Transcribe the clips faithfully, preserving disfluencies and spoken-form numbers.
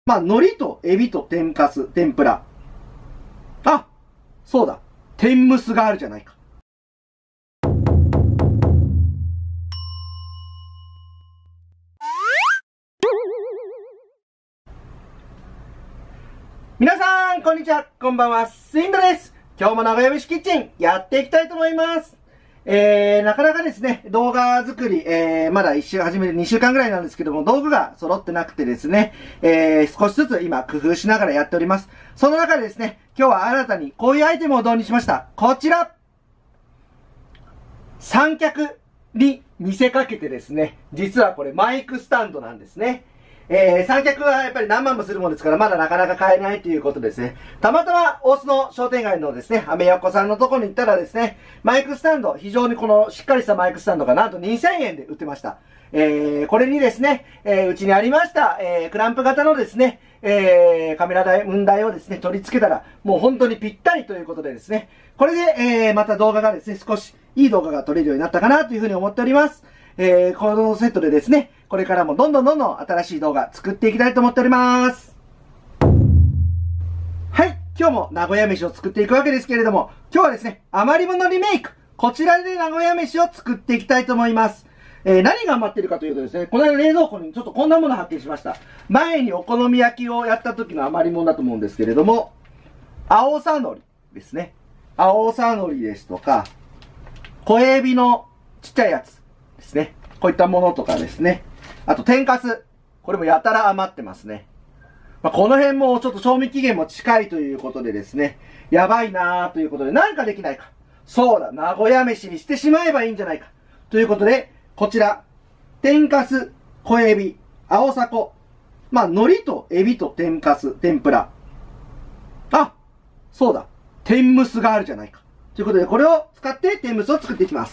まあ、海苔とエビと天かす、天ぷら。あ、そうだ。天むすがあるじゃないか。皆さん、こんにちは。こんばんは。スインドです。今日も名古屋飯キッチン、やっていきたいと思います。えー、なかなかですね、動画作り、えー、まだ一週、始めてにしゅうかんぐらいなんですけども、道具が揃ってなくてですね、えー、少しずつ今、工夫しながらやっております。その中でですね、今日は新たにこういうアイテムを導入しました。こちら三脚に見せかけてですね、実はこれマイクスタンドなんですね。えー、三脚はやっぱり何万もするものですから、まだなかなか買えないということですね。たまたま大須の商店街のですね、アメ横さんのところに行ったらですね、マイクスタンド、非常にこのしっかりしたマイクスタンドがなんとにせんえんで売ってました。えー、これにですね、えー、うちにありました、えー、クランプ型のですね、えー、カメラ台、雲台をですね、取り付けたら、もう本当にぴったりということでですね、これで、えー、また動画がですね、少しいい動画が撮れるようになったかなというふうに思っております。えー、このセットでですね、これからもどんどんどんどん新しい動画作っていきたいと思っております。はい、今日も名古屋飯を作っていくわけですけれども、今日はですね、余り物リメイク、こちらで名古屋飯を作っていきたいと思います。えー、何が余ってるかというとですね、この間冷蔵庫にちょっとこんなもの発見しました。前にお好み焼きをやった時の余り物だと思うんですけれども、青さのりですね。青さのりですとか、小エビのちっちゃいやつですね。こういったものとかですね。あと、天かす。これもやたら余ってますね。まあ、この辺もちょっと賞味期限も近いということでですね。やばいなーということで、何かできないか。そうだ、名古屋飯にしてしまえばいいんじゃないか。ということで、こちら。天かす、小エビ、青さこ。まあ、海苔とエビと天かす、天ぷら。あ、そうだ。天むすがあるじゃないか。ということで、これを使って天むすを作っていきます。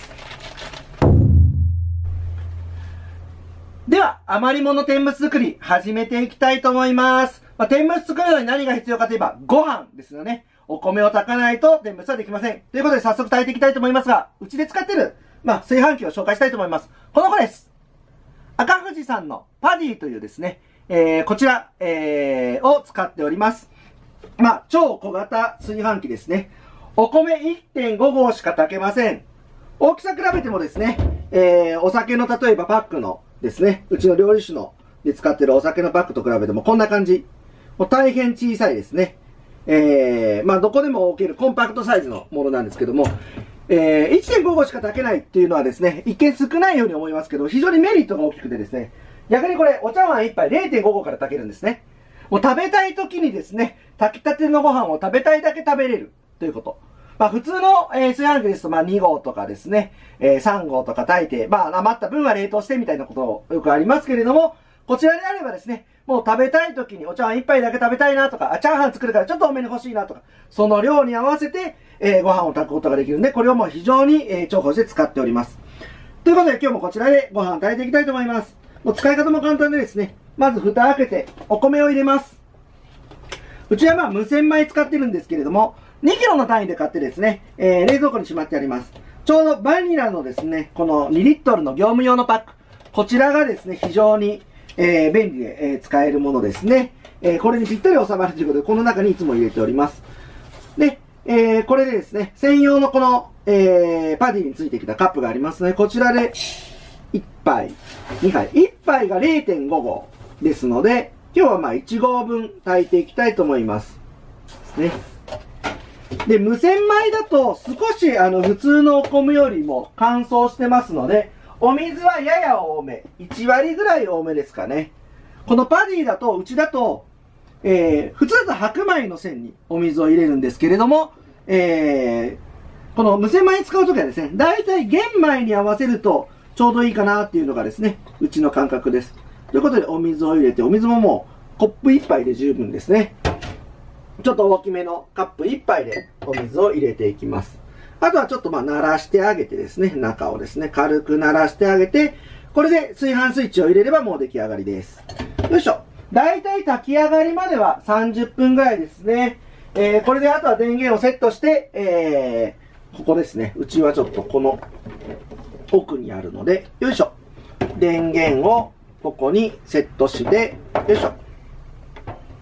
では、余り物天むす作り、始めていきたいと思います。まあ、天むす作るのに何が必要かといえば、ご飯ですよね。お米を炊かないと天むすはできません。ということで、早速炊いていきたいと思いますが、うちで使ってる、まあ、炊飯器を紹介したいと思います。この子です。赤富士さんのパディというですね、えー、こちら、えー、を使っております。まあ、超小型炊飯器ですね。お米 いってんご 合しか炊けません。大きさ比べてもですね、えー、お酒の例えばパックのですね、うちの料理酒ので使ってるお酒のパックと比べてもこんな感じ。もう大変小さいですね。えー、まあどこでも置けるコンパクトサイズのものなんですけども、えー、いってんご 合しか炊けないっていうのはですね、一見少ないように思いますけど、非常にメリットが大きくてですね、逆にこれお茶碗いっぱい れいてんご 合から炊けるんですね。もう食べたい時にですね、炊きたてのご飯を食べたいだけ食べれるということ。まあ普通の、えー、炊飯器ですとまあに合とかですね、えー、さん合とか炊いて、まあ余った分は冷凍してみたいなことよくありますけれども、こちらであればですね、もう食べたい時にお茶碗一杯だけ食べたいなとか、あ、チャーハン作るからちょっと多めに欲しいなとか、その量に合わせて、えー、ご飯を炊くことができるんで、これをもう非常に、えー、重宝して使っております。ということで今日もこちらでご飯を炊いていきたいと思います。もう使い方も簡単でですね、まず蓋開けてお米を入れます。うちはまあ無洗米使ってるんですけれども、にキロの単位で買ってですね、えー、冷蔵庫にしまってあります。ちょうどバニラのですね、このにリットルの業務用のパック。こちらがですね、非常に、えー、便利で、えー、使えるものですね。えー、これにぴったり収まるということで、この中にいつも入れております。で、えー、これでですね、専用のこの、えー、パディについてきたカップがありますので、こちらでいっぱい、にはい。いっぱいが れいてんご 合ですので、今日はまあいち合分炊いていきたいと思います。ですね。で、無洗米だと少しあの普通のお米よりも乾燥してますので、お水はやや多め。いち割ぐらい多めですかね。このパディだと、うちだと、えー、普通だと白米の線にお水を入れるんですけれども、えー、この無洗米使うときはですね、だいたい玄米に合わせるとちょうどいいかなっていうのがですね、うちの感覚です。ということでお水を入れて、お水ももうコップいっぱいで十分ですね。ちょっと大きめのカップいっぱいでお水を入れていきます。あとはちょっとまあ慣らしてあげてですね、中をですね、軽く慣らしてあげて、これで炊飯スイッチを入れればもう出来上がりです。よいしょ。だいたい炊き上がりまではさんじゅっぷんぐらいですね。えー、これであとは電源をセットして、えー、ここですね。うちはちょっとこの奥にあるので、よいしょ。電源をここにセットして、よいしょ。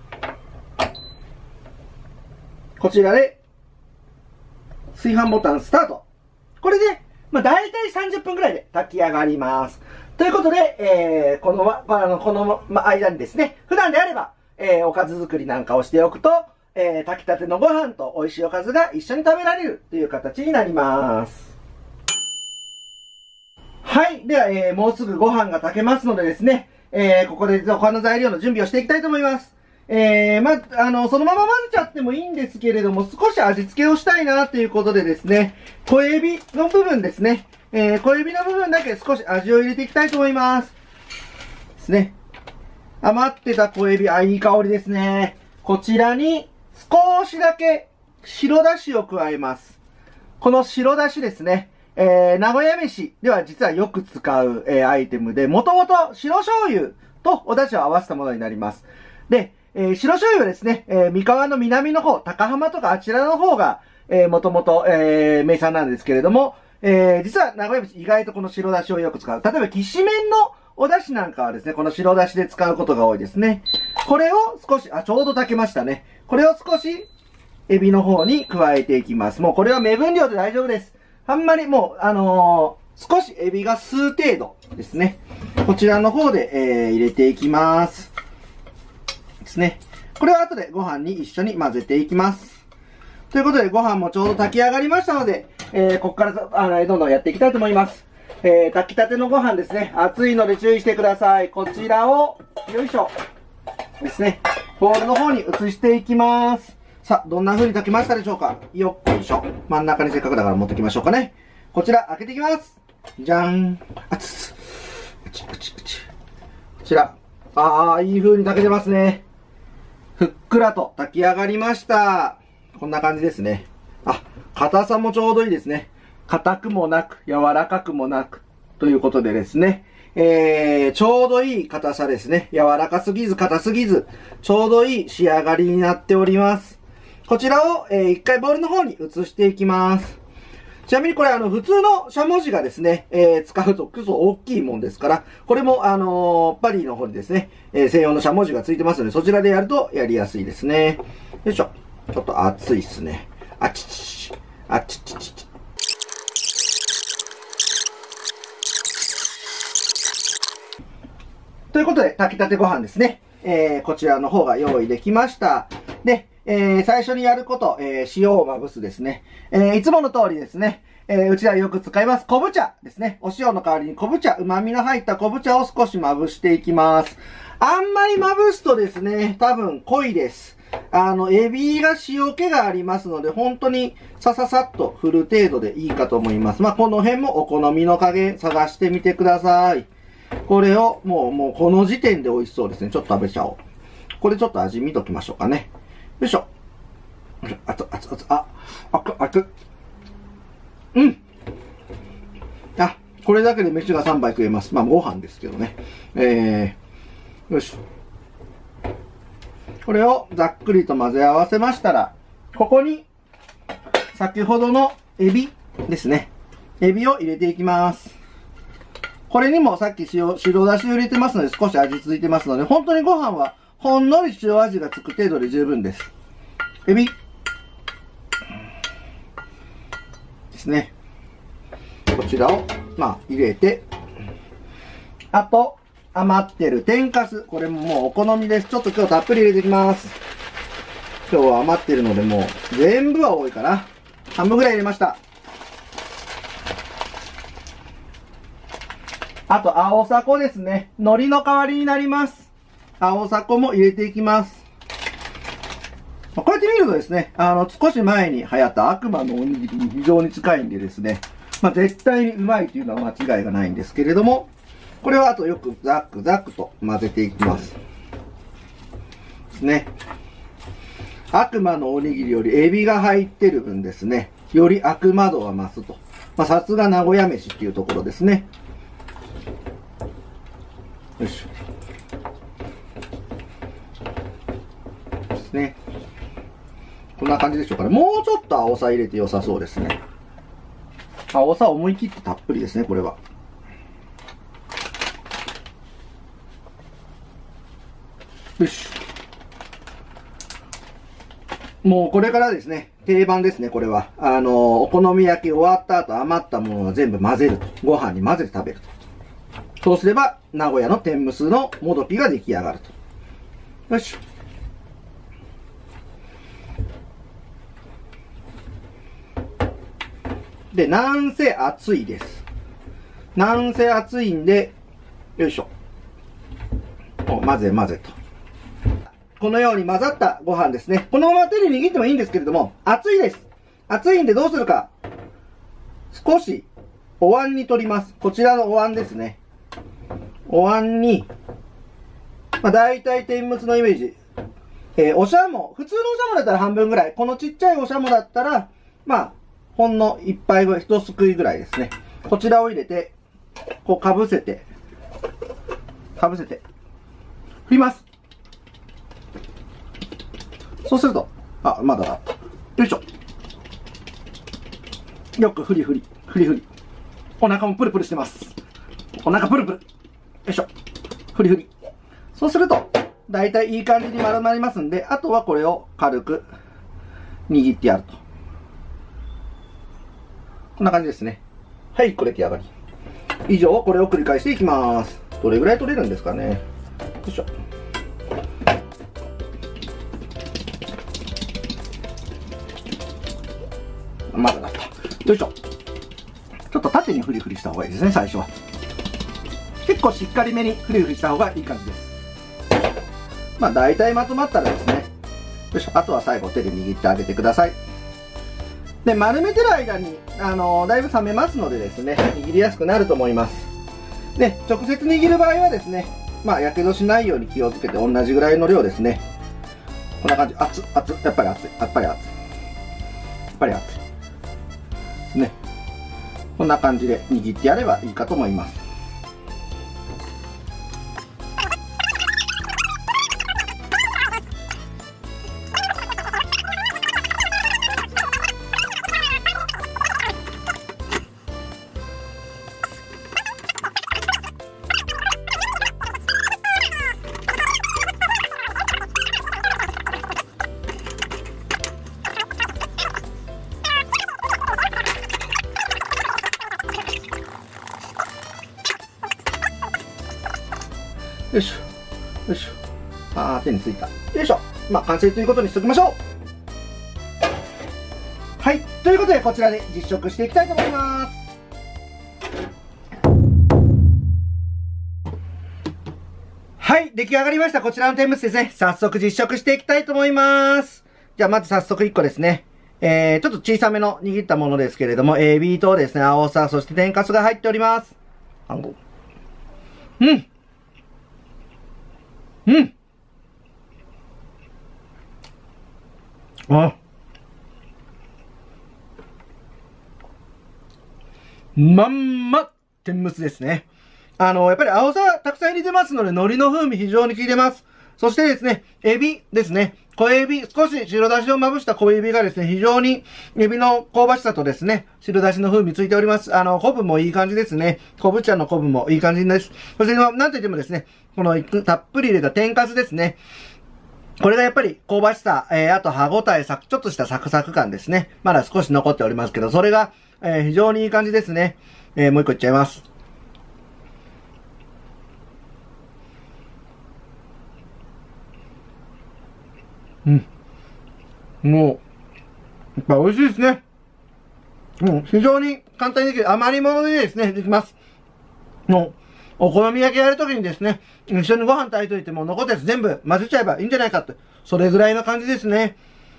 こちらで、炊飯ボタンスタート。これで、まあ、大体さんじゅっぷんくらいで炊き上がります。ということで、えー、この、あの、この、ま、間にですね、普段であれば、えー、おかず作りなんかをしておくと、えー、炊きたてのご飯と美味しいおかずが一緒に食べられるという形になります。はい。では、えー、もうすぐご飯が炊けますのでですね、えー、ここで他の材料の準備をしていきたいと思います。えー、ま、あの、そのまま混ぜちゃってもいいんですけれども、少し味付けをしたいなということでですね、小エビの部分ですね、えー、小エビの部分だけ少し味を入れていきたいと思います。ですね。余ってた小エビ、あ、いい香りですね。こちらに少しだけ白だしを加えます。この白だしですね、えー、名古屋飯では実はよく使う、えー、アイテムで、もともと白醤油とお出汁を合わせたものになります。で、えー、白醤油はですね、えー、三河の南の方、高浜とかあちらの方が、えー、もともと、えー、名産なんですけれども、えー、実は名古屋飯意外とこの白だしをよく使う。例えば、きしめんのお出汁なんかはですね、この白だしで使うことが多いですね。これを少し、あ、ちょうど炊けましたね。これを少し、エビの方に加えていきます。もうこれは目分量で大丈夫です。あんまりもう、あのー、少しエビが吸う程度ですね。こちらの方で、えー、入れていきます。ですね。これは後でご飯に一緒に混ぜていきます。ということでご飯もちょうど炊き上がりましたので、えー、ここからあのどんどんやっていきたいと思います。えー、炊きたてのご飯ですね。熱いので注意してください。こちらを、よいしょ。ですね。ボウルの方に移していきます。さあ、どんな風に炊きましたでしょうか。よっこいしょ。真ん中にせっかくだから持ってきましょうかね。こちら開けていきます。じゃーん。あつつ。うちうちうち。こちら。あー、いい風に炊けてますね。ふっくらと炊き上がりました。こんな感じですね。あ、硬さもちょうどいいですね。硬くもなく、柔らかくもなく、ということでですね。えー、ちょうどいい硬さですね。柔らかすぎず、硬すぎず、ちょうどいい仕上がりになっております。こちらを、えー、一回ボウルの方に移していきます。ちなみにこれあの、普通のしゃもじがですね、えー、使うと結構大きいもんですから、これもあのー、パリの方にですね、えー、専用のしゃもじがついてますので、そちらでやるとやりやすいですね。よいしょ。ちょっと熱いっすね。あちちち。あちちちち。ということで、炊きたてご飯ですね。えー、こちらの方が用意できました。で、えー、最初にやること、えー、塩をまぶすですね。えー、いつもの通りですね。えー、うちではよく使います。昆布茶ですね。お塩の代わりに昆布茶、旨味の入った昆布茶を少しまぶしていきます。あんまりまぶすとですね、多分濃いです。あの、エビが塩気がありますので、本当にさささっと振る程度でいいかと思います。まあ、この辺もお好みの加減探してみてください。これを、もう、もうこの時点で美味しそうですね。ちょっと食べちゃおう。これちょっと味見ときましょうかね。よいしょ。あつ、あつ、あつ、あ、あく、あく。うん。あ、これだけで飯がさんばい食えます。まあ、ご飯ですけどね。えー、よし。これをざっくりと混ぜ合わせましたら、ここに、先ほどのエビですね。エビを入れていきます。これにもさっき塩、白だしを入れてますので少し味付いてますので、本当にご飯はほんのり塩味がつく程度で十分です。エビ。ですね。こちらを、まあ、入れて、あと、余ってる天かす。これももうお好みです。ちょっと今日たっぷり入れていきます。今日は余ってるのでもう、全部は多いかな。半分ぐらい入れました。あと、青さこですね。海苔の代わりになります。青さこも入れていきます。こうやって見るとですね、あの、少し前に流行った悪魔のおにぎりに非常に近いんでですね、まあ、絶対にうまいというのは間違いがないんですけれども、これはあとよくザクザクと混ぜていきます。ですね。悪魔のおにぎりよりエビが入ってる分ですね、より悪魔度が増すと。まあ、さすが名古屋飯っていうところですね。よいしょ。ですね。こんな感じでしょうかね。もうちょっと青さ入れて良さそうですね。青さ思い切ってたっぷりですね、これは。よし。 もうこれからですね、定番ですね、これは。あの、お好み焼き終わった後余ったものを全部混ぜると。ご飯に混ぜて食べると。そうすれば、名古屋の天むすのもどきが出来上がると。よし。で、なんせ熱いです。なんせ熱いんで、よいしょ。お混ぜ混ぜと。このように混ざったご飯ですね。このまま手で握ってもいいんですけれども、熱いです。熱いんでどうするか。少しお椀に取ります。こちらのお椀ですね。お椀に、まあ、大体天むすのイメージ。えー、おしゃも、普通のおしゃもだったら半分ぐらい。このちっちゃいおしゃもだったら、まあ、ほんの一杯ぐらい、一すくいぐらいですね。こちらを入れて、こうかぶせて、かぶせて、振ります。そうすると、あ、まだだ。よいしょ。よくフリフリ、フリフリ。お腹もプルプルしてます。お腹プルプル。よいしょ。フリフリ。そうすると、だいたいいい感じに丸まりますんで、あとはこれを軽く握ってやると。こんな感じですね。はい、これ出来上がり。以上、これを繰り返していきます。どれぐらい取れるんですかね。よいしょ。まだだった。よいしょ。ちょっと縦にフリフリした方がいいですね、最初は。結構しっかりめにフリフリした方がいい感じです。まあ、大体まとまったらですね、よいしょ。あとは最後手で握ってあげてください。で、丸めてる間に、あのー、だいぶ冷めますのでですね、握りやすくなると思います。で、直接握る場合はですね、まあ、やけどしないように気をつけて同じぐらいの量ですね。こんな感じ。熱っ、熱っ、やっぱり熱い。やっぱり熱い。やっぱり熱い。ですね。こんな感じで握ってやればいいかと思います。よいしょ。よいしょ。あー、手についた。よいしょ。まあ、完成ということにしておきましょう。はい。ということで、こちらで実食していきたいと思います。はい。出来上がりました。こちらの天むすですね。早速実食していきたいと思います。じゃあ、まず早速いっこですね。えー、ちょっと小さめの握ったものですけれども、エビとですね、青さ、そして天かすが入っております。あんご。うん。うん。あ。まんま、天むすですね。あの、やっぱり青さたくさん入れてますので、海苔の風味非常に効いてます。そしてですね、エビですね。小エビ、少し白だしをまぶした小エビがですね、非常にエビの香ばしさとですね、白だしの風味ついております。あの、昆布もいい感じですね。昆布茶の昆布もいい感じです。そして、なんといってもですね、このたっぷり入れた天かすですね。これがやっぱり香ばしさ、えー、あと歯ごたえさ、ちょっとしたサクサク感ですね。まだ少し残っておりますけど、それが、えー、非常にいい感じですね。えー、もう一個いっちゃいます。うん。もう、やっぱ美味しいですね。うん、非常に簡単にできる。余り物でですね、できます。もう、お好み焼きやるときにですね、一緒にご飯炊いといても残ったやつ全部混ぜちゃえばいいんじゃないかって。それぐらいの感じですね。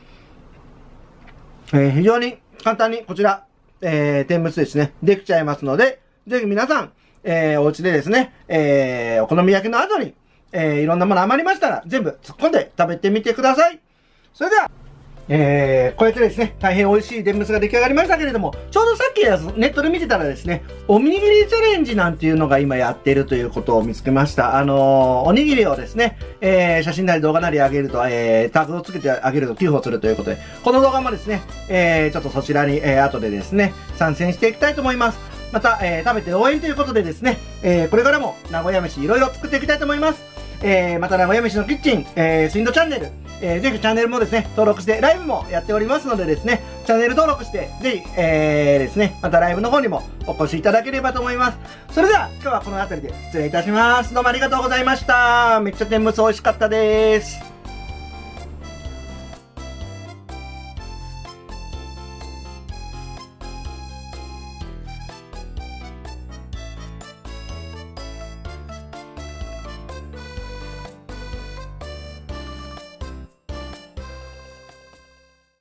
えー、非常に簡単にこちら、えー、天むすですね、できちゃいますので、ぜひ皆さん、えー、お家でですね、えー、お好み焼きの後に、えー、いろんなもの余りましたら、全部突っ込んで食べてみてください。それでは、えー、こうやってですね、大変美味しい天むすが出来上がりましたけれども、ちょうどさっきネットで見てたらですね、おにぎりチャレンジなんていうのが今やっているということを見つけました。あのー、おにぎりをですね、えー、写真なり動画なり上げると、えー、タグをつけてあげると寄付をするということで、この動画もですね、えー、ちょっとそちらに、えー、後でですね、参戦していきたいと思います。また、えー、食べて応援ということでですね、えー、これからも名古屋飯いろいろ作っていきたいと思います。えー、また名古屋飯のキッチン、えー、スインドチャンネル、 えー、ぜひチャンネルもですね、登録して、ライブもやっておりますのでですね、チャンネル登録して、ぜひ、えー、ですね、またライブの方にもお越しいただければと思います。それでは、今日はこの辺りで失礼いたします。どうもありがとうございました。めっちゃ天むす美味しかったです。